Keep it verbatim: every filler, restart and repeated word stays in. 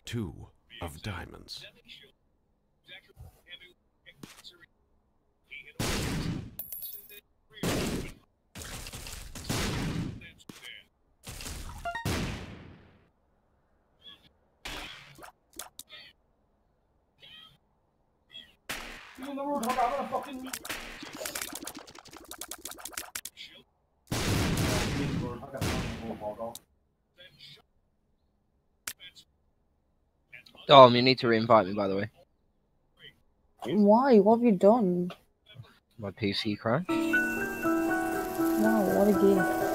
two of diamonds. Dom, you need to re-invite me, by the way. Why? What have you done? My P C crashed. Wow, what a game.